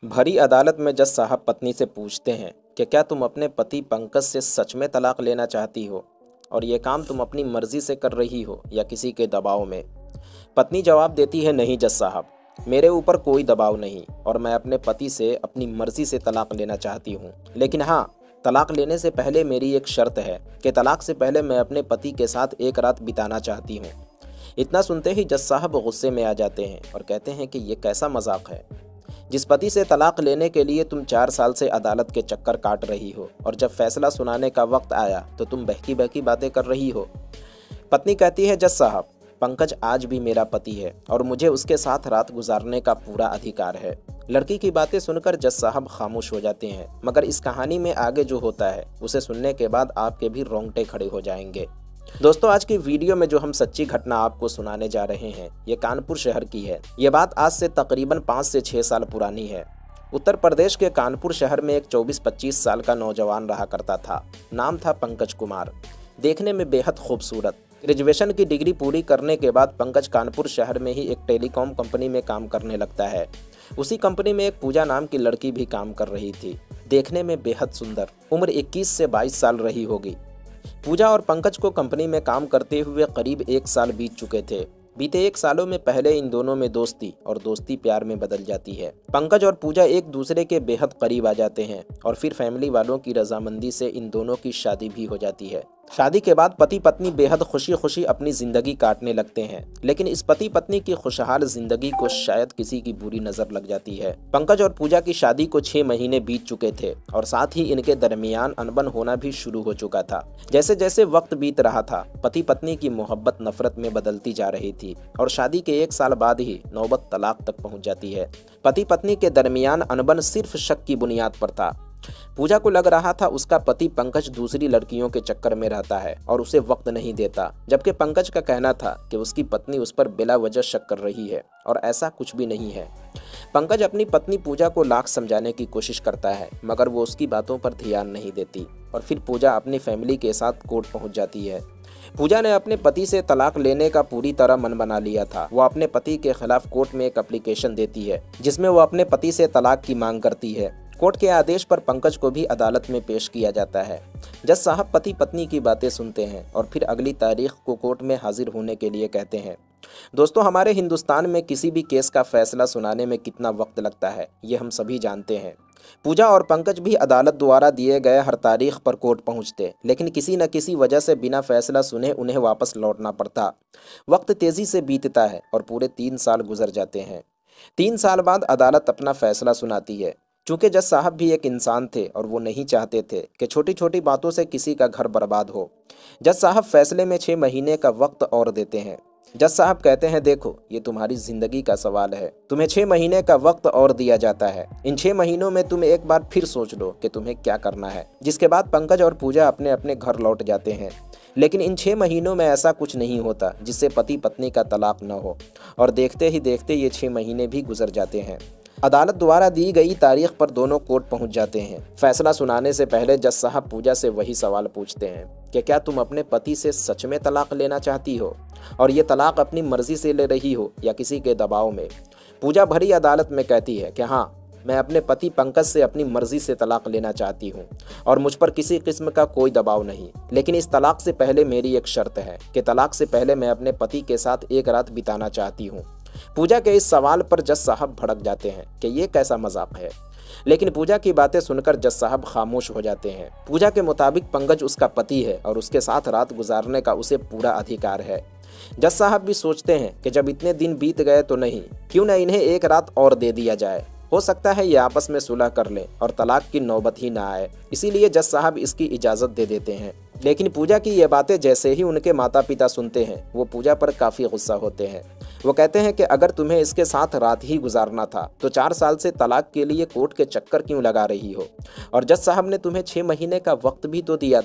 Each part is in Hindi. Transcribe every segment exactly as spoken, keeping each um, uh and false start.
भरी अदालत में जज साहब पत्नी से पूछते हैं कि क्या तुम अपने पति पंकज से सच में तलाक लेना चाहती हो और ये काम तुम अपनी मर्जी से कर रही हो या किसी के दबाव में। पत्नी जवाब देती है, नहीं जज साहब, मेरे ऊपर कोई दबाव नहीं और मैं अपने पति से अपनी मर्जी से तलाक लेना चाहती हूँ। लेकिन हाँ, तलाक लेने से पहले मेरी एक शर्त है कि तलाक से पहले मैं अपने पति के साथ एक रात बिताना चाहती हूँ। इतना सुनते ही जज साहब गुस्से में आ जाते हैं और कहते हैं कि ये कैसा मजाक है। जिस पति से तलाक लेने के लिए तुम चार साल से अदालत के चक्कर काट रही हो और जब फैसला सुनाने का वक्त आया तो तुम बहकी बहकी बातें कर रही हो। पत्नी कहती है, जज साहब, पंकज आज भी मेरा पति है और मुझे उसके साथ रात गुजारने का पूरा अधिकार है। लड़की की बातें सुनकर जज साहब खामोश हो जाते हैं, मगर इस कहानी में आगे जो होता है उसे सुनने के बाद आपके भी रोंगटे खड़े हो जाएंगे। दोस्तों, आज की वीडियो में जो हम सच्ची घटना आपको सुनाने जा रहे हैं ये कानपुर शहर की है। ये बात आज से तकरीबन पाँच से छः साल पुरानी है। उत्तर प्रदेश के कानपुर शहर में एक चौबीस पच्चीस साल का नौजवान रहा करता था। नाम था पंकज कुमार। देखने में बेहद खूबसूरत। ग्रेजुएशन की डिग्री पूरी करने के बाद पंकज कानपुर शहर में ही एक टेलीकॉम कंपनी में काम करने लगता है। उसी कंपनी में एक पूजा नाम की लड़की भी काम कर रही थी। देखने में बेहद सुंदर, उम्र इक्कीस से बाईस साल रही होगी। पूजा और पंकज को कंपनी में काम करते हुए करीब एक साल बीत चुके थे। बीते एक सालों में पहले इन दोनों में दोस्ती और दोस्ती प्यार में बदल जाती है। पंकज और पूजा एक दूसरे के बेहद करीब आ जाते हैं और फिर फैमिली वालों की रजामंदी से इन दोनों की शादी भी हो जाती है। शादी के बाद पति पत्नी बेहद खुशी खुशी अपनी जिंदगी काटने लगते हैं, लेकिन इस पति पत्नी की खुशहाल जिंदगी को शायद किसी की बुरी नजर लग जाती है। पंकज और पूजा की शादी को छह महीने बीत चुके थे और साथ ही इनके दरमियान अनबन होना भी शुरू हो चुका था। जैसे जैसे वक्त बीत रहा था, पति पत्नी की मोहब्बत नफरत में बदलती जा रही थी और शादी के एक साल बाद ही नौबत तलाक तक पहुंच जाती है। पति पत्नी के दरमियान अनबन सिर्फ शक की बुनियाद पर था। पूजा को लग रहा था उसका पति पंकज दूसरी लड़कियों के चक्कर में रहता है और उसे वक्त नहीं देता, जबकि पंकज का कहना था कि उसकी पत्नी उस पर बिला वजह शक कर रही है और ऐसा कुछ भी नहीं है। पंकज अपनी पत्नी पूजा को लाख समझाने की कोशिश करता है, मगर वो उसकी बातों पर ध्यान नहीं देती और फिर पूजा अपनी फैमिली के साथ कोर्ट पहुंच जाती है। पूजा ने अपने पति से तलाक लेने का पूरी तरह मन बना लिया था। वो अपने पति के खिलाफ कोर्ट में एक एप्लीकेशन देती है जिसमें वो अपने पति से तलाक की मांग करती है। कोर्ट के आदेश पर पंकज को भी अदालत में पेश किया जाता है। जज साहब पति पत्नी की बातें सुनते हैं और फिर अगली तारीख को कोर्ट में हाजिर होने के लिए कहते हैं। दोस्तों, हमारे हिंदुस्तान में किसी भी केस का फैसला सुनाने में कितना वक्त लगता है ये हम सभी जानते हैं। पूजा और पंकज भी अदालत द्वारा दिए गए हर तारीख पर कोर्ट पहुंचते, लेकिन किसी न किसी वजह से बिना फैसला सुने उन्हें वापस लौटना पड़ता। वक्त तेजी से बीतता है और पूरे तीन साल गुजर जाते हैं। तीन साल बाद अदालत अपना फैसला सुनाती है। चूंकि जज साहब भी एक इंसान थे और वो नहीं चाहते थे कि छोटी छोटी बातों से किसी का घर बर्बाद हो। जज साहब फैसले में छः महीने का वक्त और देते हैं। जज साहब कहते हैं, देखो, ये तुम्हारी जिंदगी का सवाल है, तुम्हें छः महीने का वक्त और दिया जाता है। इन छः महीनों में तुम एक बार फिर सोच लो कि तुम्हें क्या करना है। जिसके बाद पंकज और पूजा अपने अपने घर लौट जाते हैं। लेकिन इन छः महीनों में ऐसा कुछ नहीं होता जिससे पति पत्नी का तलाक न हो और देखते ही देखते ये छः महीने भी गुजर जाते हैं। अदालत द्वारा दी गई तारीख पर दोनों कोर्ट पहुंच जाते हैं। फैसला सुनाने से पहले जज साहब पूजा से वही सवाल पूछते हैं कि क्या तुम अपने पति से सच में तलाक लेना चाहती हो और ये तलाक अपनी मर्जी से ले रही हो या किसी के दबाव में। पूजा भरी अदालत में कहती है कि हाँ, मैं अपने पति पंकज से अपनी मर्जी से तलाक लेना चाहती हूँ और मुझ पर किसी किस्म का कोई दबाव नहीं। लेकिन इस तलाक से पहले मेरी एक शर्त है कि तलाक से पहले मैं अपने पति के साथ एक रात बिताना चाहती हूँ। पूजा के इस सवाल पर जज साहब भड़क जाते हैं कि ये कैसा मजाक है, लेकिन पूजा की बातें सुनकर जज साहब खामोश हो जाते हैं। पूजा के मुताबिक पंकज उसका पति है और उसके साथ रात गुजारने का उसे पूरा अधिकार है। जज साहब भी सोचते हैं कि जब इतने दिन बीत गए तो नहीं, क्यों न इन्हें एक रात और दे दिया जाए। हो सकता है ये आपस में सुलह कर लें और तलाक की नौबत ही ना आए। इसीलिए जज साहब इसकी इजाज़त दे देते हैं। लेकिन पूजा की ये बातें जैसे ही उनके माता पिता सुनते हैं, वो पूजा पर काफ़ी गुस्सा होते हैं। वो कहते हैं कि अगर तुम्हें इसके साथ रात ही गुजारना था तो चार साल से तलाक के लिए कोर्ट के चक्कर क्यों लगा रही हो, और जज साहब ने तुम्हें छः महीने का वक्त भी तो दिया था।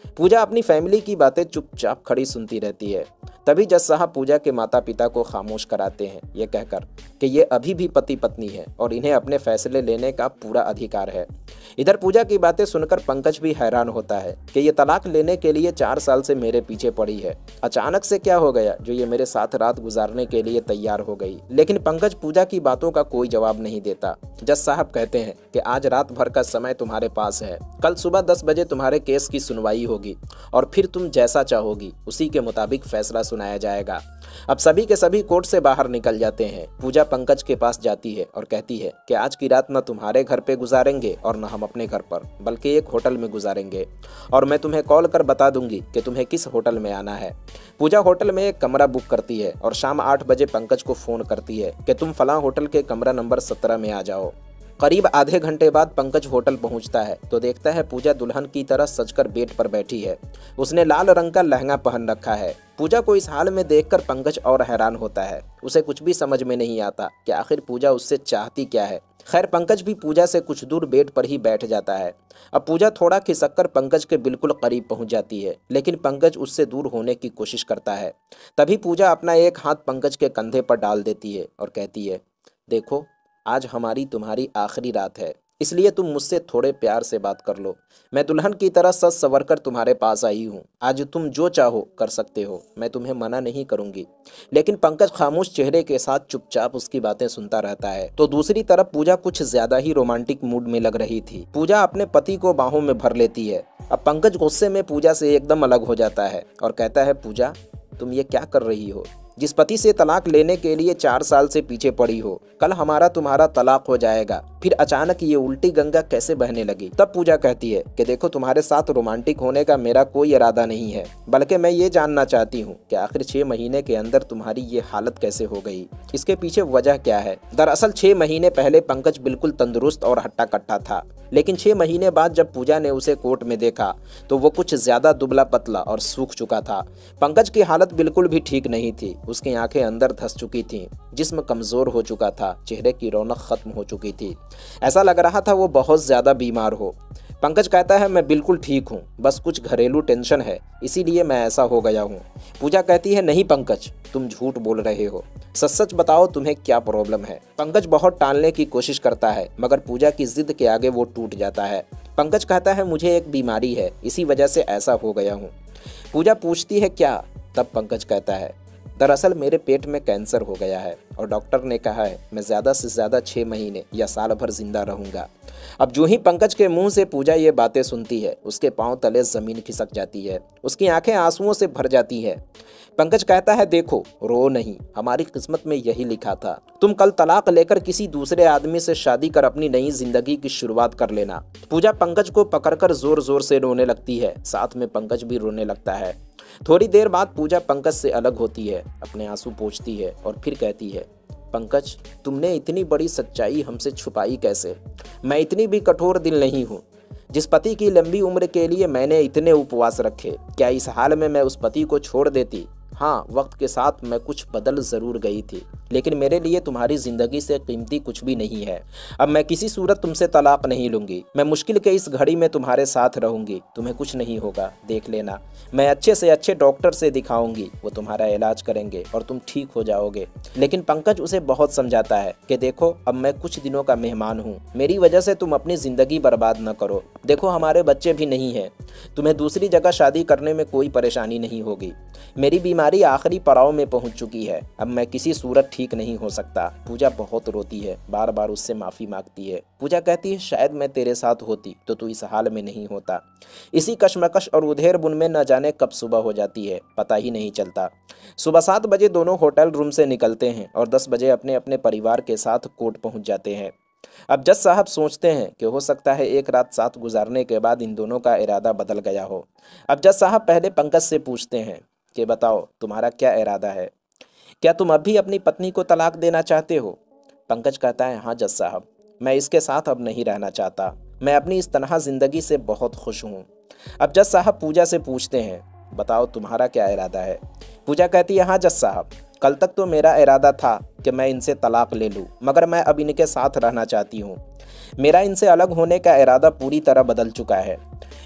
पूजा अपनी फैमिली की बातें चुपचाप खड़ी सुनती रहती है। तभी जज साहब पूजा के माता पिता को खामोश कराते हैं, ये कहकर कि ये अभी भी पति पत्नी है और इन्हें अपने फैसले लेने का पूरा अधिकार है। इधर पूजा की बातें सुनकर पंकज भी हैरान होता है कि ये तलाक लेने के लिए चार साल से मेरे पीछे पड़ी है, अचानक से क्या हो गया जो ये मेरे साथ रात गुजारने के लिए तैयार हो गई। लेकिन पंकज पूजा की बातों का कोई जवाब नहीं देता। जज साहब कहते हैं कि आज रात भर का समय तुम्हारे पास है, कल सुबह दस बजे तुम्हारे केस की सुनवाई होगी और फिर तुम जैसा चाहोगी उसी के मुताबिक फैसला सुनाया जाएगा। अब सभी के सभी कोर्ट से बाहर निकल जाते हैं। पूजा पंकज के पास जाती है और कहती है कि आज की रात न तुम्हारे घर पे गुजारेंगे और न हम अपने घर पर, बल्कि एक होटल में गुजारेंगे और मैं तुम्हें कॉल कर बता दूंगी कि तुम्हें किस होटल में आना है। पूजा होटल में एक कमरा बुक करती है और शाम आठ बजे पंकज को फोन करती है कि तुम फलां होटल के कमरा नंबर सत्रह में आ जाओ। करीब आधे घंटे बाद पंकज होटल पहुंचता है तो देखता है पूजा दुल्हन की तरह सजकर बेड पर बैठी है। उसने लाल रंग का लहंगा पहन रखा है। पूजा को इस हाल में देखकर पंकज और हैरान होता है। उसे कुछ भी समझ में नहीं आता कि आखिर पूजा उससे चाहती क्या है। खैर पंकज भी पूजा से कुछ दूर बेड पर ही बैठ जाता है। अब पूजा थोड़ा खिसक कर पंकज के बिल्कुल करीब पहुंच जाती है, लेकिन पंकज उससे दूर होने की कोशिश करता है। तभी पूजा अपना एक हाथ पंकज के कंधे पर डाल देती है और कहती है, देखो आज हमारी तुम्हारी आखिरी रात है, इसलिए तुम मुझसे थोड़े प्यार से बात कर लो। मैं दुल्हन की तरह सज संवर कर तुम्हारे पास आई हूँ। आज तुम जो चाहो कर सकते हो, मैं तुम्हें मना नहीं करूँगी। लेकिन पंकज खामोश चेहरे के साथ चुपचाप उसकी बातें सुनता रहता है। तो दूसरी तरफ पूजा कुछ ज्यादा ही रोमांटिक मूड में लग रही थी। पूजा अपने पति को बाहों में भर लेती है। अब पंकज गुस्से में पूजा से एकदम अलग हो जाता है और कहता है, पूजा तुम ये क्या कर रही हो? जिस पति से तलाक लेने के लिए चार साल से पीछे पड़ी हो, कल हमारा तुम्हारा तलाक हो जाएगा, फिर अचानक ये उल्टी गंगा कैसे बहने लगी? तब पूजा कहती है कि देखो तुम्हारे साथ रोमांटिक होने का मेरा कोई इरादा नहीं है, बल्कि मैं ये जानना चाहती हूँ कि आखिर छह महीने के अंदर तुम्हारी ये हालत कैसे हो गई, इसके पीछे वजह क्या है? दरअसल छह महीने पहले पंकज बिल्कुल तंदुरुस्त और हट्टा कट्टा था, लेकिन छह महीने बाद जब पूजा ने उसे कोर्ट में देखा तो वो कुछ ज्यादा दुबला पतला और सूख चुका था। पंकज की हालत बिल्कुल भी ठीक नहीं थी। उसकी आंखें अंदर धंस चुकी थीं, जिस्म कमजोर हो चुका था, चेहरे की रौनक खत्म हो चुकी थी। ऐसा लग रहा था वो बहुत ज्यादा बीमार हो। पंकज कहता है, मैं बिल्कुल ठीक हूँ, बस कुछ घरेलू टेंशन है, इसीलिए मैं ऐसा हो गया हूँ। पूजा कहती है, नहीं पंकज, तुम झूठ बोल रहे हो, सच सच बताओ तुम्हें क्या प्रॉब्लम है। पंकज बहुत टालने की कोशिश करता है, मगर पूजा की जिद के आगे वो टूट जाता है। पंकज कहता है, मुझे एक बीमारी है, इसी वजह से ऐसा हो गया हूँ। पूजा पूछती है, क्या? तब पंकज कहता है, दरअसल मेरे पेट में कैंसर हो गया है और डॉक्टर ने कहा है मैं ज़्यादा से ज़्यादा छः महीने या साल भर जिंदा रहूंगा। अब जो ही पंकज के मुंह से पूजा ये बातें सुनती है, उसके पांव तले ज़मीन खिसक जाती है, उसकी आंखें आंसुओं से भर जाती है। पंकज कहता है, देखो रो नहीं, हमारी किस्मत में यही लिखा था, तुम कल तलाक लेकर किसी दूसरे आदमी से शादी कर अपनी नई जिंदगी की शुरुआत कर लेना। पूजा पंकज को पकड़कर जोर जोर से रोने लगती है, साथ में पंकज भी रोने लगता है। थोड़ी देर बाद पूजा पंकज से अलग होती है, अपने आंसू पोंछती है और फिर कहती है, पंकज तुमने इतनी बड़ी सच्चाई हमसे छुपाई कैसे? मैं इतनी भी कठोर दिल नहीं हूँ। जिस पति की लंबी उम्र के लिए मैंने इतने उपवास रखे, क्या इस हाल में मैं उस पति को छोड़ देती? हाँ, वक्त के साथ मैं कुछ बदल ज़रूर गई थी, लेकिन मेरे लिए तुम्हारी ज़िंदगी से कीमती कुछ भी नहीं है। अब मैं किसी सूरत तुमसे तलाक नहीं लूँगी। मैं मुश्किल के इस घड़ी में तुम्हारे साथ रहूँगी, तुम्हें कुछ नहीं होगा, देख लेना। मैं अच्छे से अच्छे डॉक्टर से दिखाऊंगी, वो तुम्हारा इलाज करेंगे और तुम ठीक हो जाओगे। लेकिन पंकज उसे बहुत समझाता है कि देखो अब मैं कुछ दिनों का मेहमान हूँ, मेरी वजह से तुम अपनी ज़िंदगी बर्बाद न करो। देखो हमारे बच्चे भी नहीं हैं, तुम्हें दूसरी जगह शादी करने में कोई परेशानी नहीं होगी। मेरी बीमारी आखिरी पड़ाव में पहुंच चुकी है, अब मैं किसी सूरत ठीक नहीं हो सकता। पूजा बहुत रोती है, बार बार उससे माफ़ी मांगती है। पूजा कहती है, शायद मैं तेरे साथ होती तो तू इस हाल में नहीं होता। इसी कशमकश और उधेर बुन में न जाने कब सुबह हो जाती है, पता ही नहीं चलता। सुबह सात बजे दोनों होटल रूम से निकलते हैं और दस बजे अपने अपने परिवार के साथ कोर्ट पहुंच जाते हैं। अब जज साहब सोचते हैं कि हो सकता है एक रात साथ गुजारने के बाद इन दोनों का इरादा बदल गया हो। अब जज साहब पहले पंकज से पूछते हैं कि बताओ तुम्हारा क्या इरादा है, क्या तुम अभी अपनी पत्नी को तलाक देना चाहते हो? पंकज कहता है, हाँ जज साहब, मैं इसके साथ अब नहीं रहना चाहता, मैं अपनी इस तनहा जिंदगी से बहुत खुश हूँ। अब जज साहब पूजा से पूछते हैं, बताओ तुम्हारा क्या इरादा है? पूजा कहती है, हाँ जज साहब, कल तक तो मेरा इरादा था कि मैं इनसे तलाक ले लूँ, मगर मैं अब इनके साथ रहना चाहती हूँ। मेरा इनसे अलग होने का इरादा पूरी तरह बदल चुका है।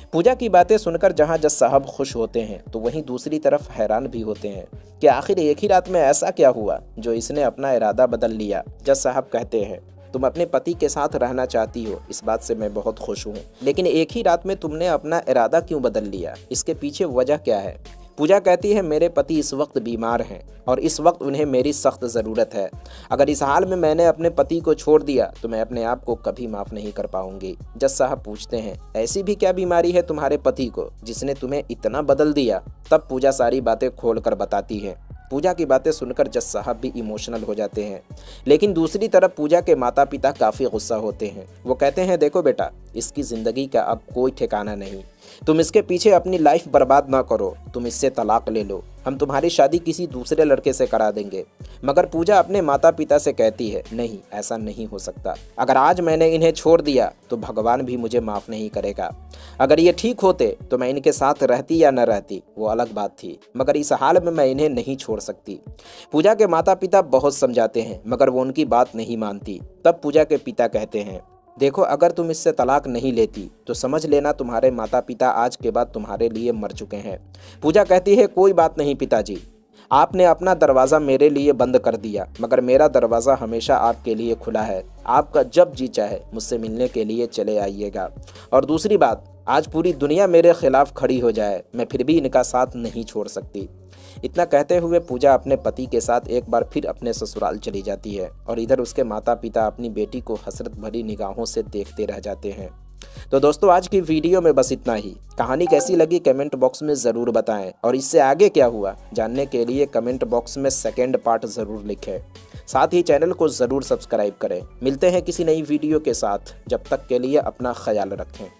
पूजा की बातें सुनकर जहां जज साहब खुश होते हैं तो वहीं दूसरी तरफ हैरान भी होते हैं कि आखिर एक ही रात में ऐसा क्या हुआ जो इसने अपना इरादा बदल लिया। जज साहब कहते हैं, तुम अपने पति के साथ रहना चाहती हो, इस बात से मैं बहुत खुश हूँ, लेकिन एक ही रात में तुमने अपना इरादा क्यों बदल लिया, इसके पीछे वजह क्या है। पूजा कहती है, मेरे पति इस वक्त बीमार हैं और इस वक्त उन्हें मेरी सख्त ज़रूरत है। अगर इस हाल में मैंने अपने पति को छोड़ दिया तो मैं अपने आप को कभी माफ़ नहीं कर पाऊंगी। जज साहब पूछते हैं, ऐसी भी क्या बीमारी है तुम्हारे पति को जिसने तुम्हें इतना बदल दिया। तब पूजा सारी बातें खोल कर बताती है। पूजा की बातें सुनकर जज साहब भी इमोशनल हो जाते हैं, लेकिन दूसरी तरफ पूजा के माता पिता काफ़ी गुस्सा होते हैं। वो कहते हैं, देखो बेटा, इसकी ज़िंदगी का अब कोई ठिकाना नहीं, तुम इसके पीछे अपनी लाइफ बर्बाद ना करो, तुम इससे तलाक ले लो, हम तुम्हारी शादी किसी दूसरे लड़के से करा देंगे। मगर पूजा अपने माता पिता से कहती है, नहीं, ऐसा नहीं हो सकता। अगर आज मैंने इन्हें छोड़ दिया तो भगवान भी मुझे माफ़ नहीं करेगा। अगर ये ठीक होते तो मैं इनके साथ रहती या न रहती वो अलग बात थी, मगर इस हाल में मैं इन्हें नहीं छोड़ सकती। पूजा के माता पिता बहुत समझाते हैं मगर वो उनकी बात नहीं मानती। तब पूजा के पिता कहते हैं, देखो, अगर तुम इससे तलाक नहीं लेती तो समझ लेना तुम्हारे माता पिता आज के बाद तुम्हारे लिए मर चुके हैं। पूजा कहती है, कोई बात नहीं पिताजी, आपने अपना दरवाज़ा मेरे लिए बंद कर दिया, मगर मेरा दरवाज़ा हमेशा आपके लिए खुला है। आपका जब जी चाहे मुझसे मिलने के लिए चले आइएगा। और दूसरी बात, आज पूरी दुनिया मेरे खिलाफ खड़ी हो जाए, मैं फिर भी इनका साथ नहीं छोड़ सकती। इतना कहते हुए पूजा अपने पति के साथ एक बार फिर अपने ससुराल चली जाती है और इधर उसके माता पिता अपनी बेटी को हसरत भरी निगाहों से देखते रह जाते हैं। तो दोस्तों, आज की वीडियो में बस इतना ही। कहानी कैसी लगी कमेंट बॉक्स में ज़रूर बताएं और इससे आगे क्या हुआ जानने के लिए कमेंट बॉक्स में सेकेंड पार्ट ज़रूर लिखें। साथ ही चैनल को ज़रूर सब्सक्राइब करें। मिलते हैं किसी नई वीडियो के साथ, जब तक के लिए अपना ख्याल रखें।